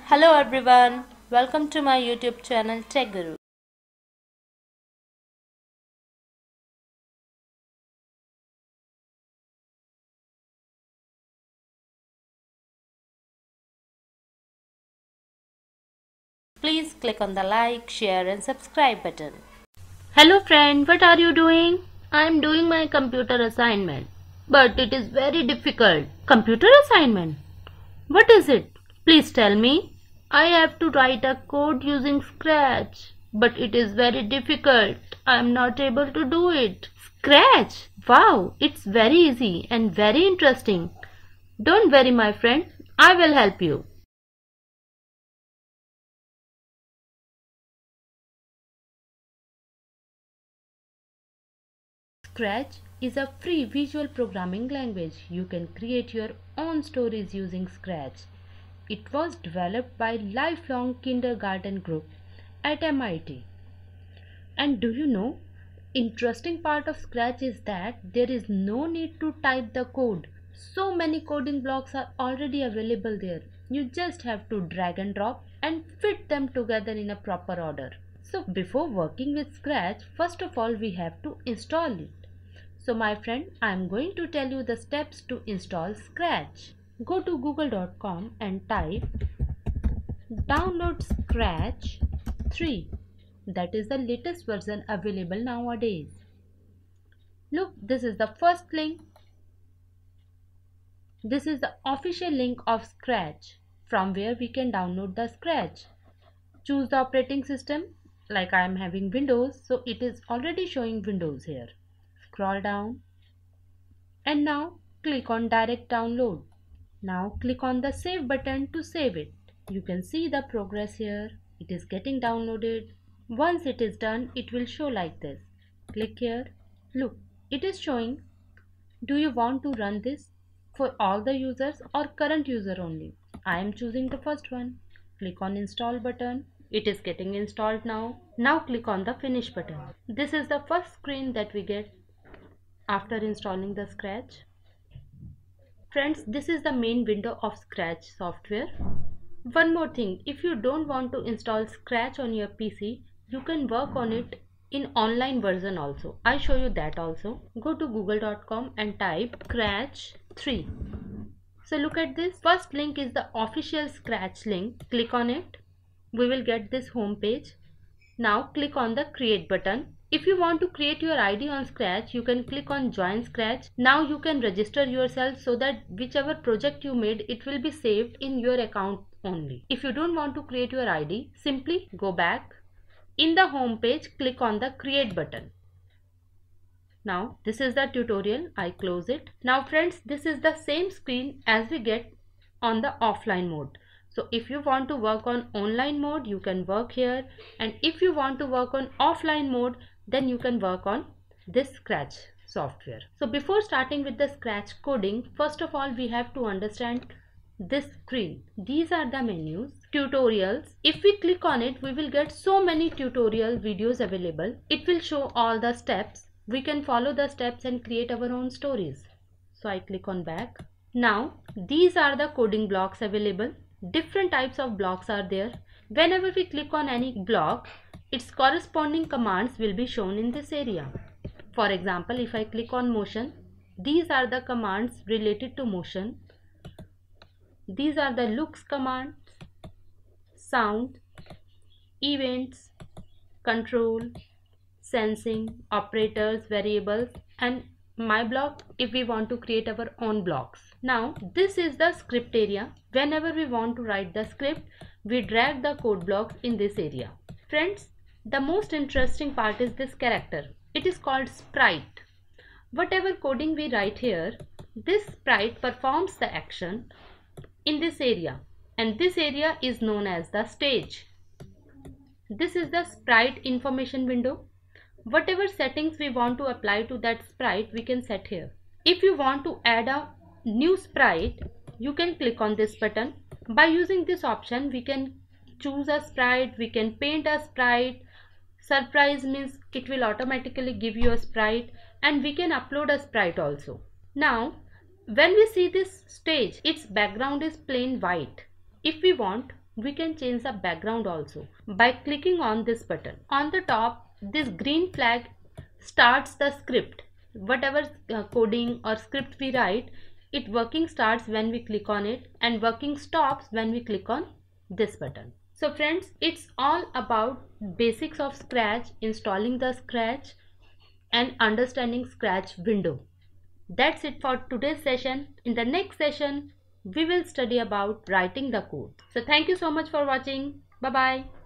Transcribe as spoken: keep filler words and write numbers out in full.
Hello everyone, welcome to my YouTube channel Tech Guru. Please click on the like, share and subscribe button. Hello friend, what are you doing? I am doing my computer assignment, but it is very difficult. Computer assignment? What is it? Please tell me. I have to write a code using Scratch, but it is very difficult. I am not able to do it. Scratch? Wow, it's very easy and very interesting. Don't worry my friend, I will help you. Scratch is a free visual programming language. You can create your own stories using Scratch. It was developed by Lifelong Kindergarten Group at M I T. And do you know, interesting part of Scratch is that there is no need to type the code. So many coding blocks are already available there. You just have to drag and drop and fit them together in a proper order. So before working with Scratch, first of all we have to install it. So my friend, I am going to tell you the steps to install Scratch. Go to google dot com and type download Scratch three. That is the latest version available nowadays. Look, this is the first link. This is the official link of Scratch from where we can download the Scratch. Choose the operating system. Like I am having Windows, so it is already showing Windows here. Scroll down and now click on direct download. Now click on the save button to save it. You can see the progress here. It is getting downloaded. Once it is done, it will show like this. Click here. Look, it is showing. Do you want to run this for all the users or current user only? I am choosing the first one. Click on install button. It is getting installed now. Now click on the finish button. This is the first screen that we get after installing the Scratch. Friends, this is the main window of Scratch software. One more thing, if you don't want to install Scratch on your P C, you can work on it in online version also. I show you that also. Go to google dot com and type Scratch three. So look at this. First link is the official Scratch link. Click on it. We will get this home page. Now click on the create button. If you want to create your I D on Scratch, you can click on join Scratch. Now you can register yourself so that whichever project you made, it will be saved in your account only. If you don't want to create your I D, simply go back. In the home page, click on the create button. Now this is the tutorial. I close it. Now friends, this is the same screen as we get on the offline mode. So if you want to work on online mode, you can work here, and if you want to work on offline mode, then you can work on this Scratch software. So before starting with the Scratch coding, first of all we have to understand this screen. These are the menus, tutorials. If we click on it, we will get so many tutorial videos available. It will show all the steps. We can follow the steps and create our own stories. So I click on back. Now these are the coding blocks available. Different types of blocks are there. Whenever we click on any block, its corresponding commands will be shown in this area. For example, if I click on motion, these are the commands related to motion. These are the looks commands, sound, events, control, sensing, operators, variables, and my block if we want to create our own blocks. Now this is the script area. Whenever we want to write the script, we drag the code blocks in this area. Friends, the most interesting part is this character. It is called sprite. Whatever coding we write here, this sprite performs the action in this area, and this area is known as the stage. This is the sprite information window. Whatever settings we want to apply to that sprite, we can set here. If you want to add a new sprite, you can click on this button. By using this option, we can choose a sprite, we can paint a sprite. Surprise means it will automatically give you a sprite, and we can upload a sprite also. Now, when we see this stage, its background is plain white. If we want, we can change the background also by clicking on this button. On the top, this green flag starts the script. Whatever uh, coding or script we write, it working starts when we click on it and working stops when we click on this button. So friends, it's all about basics of Scratch, installing the Scratch and understanding Scratch window. That's it for today's session. In the next session, we will study about writing the code. So thank you so much for watching. Bye bye.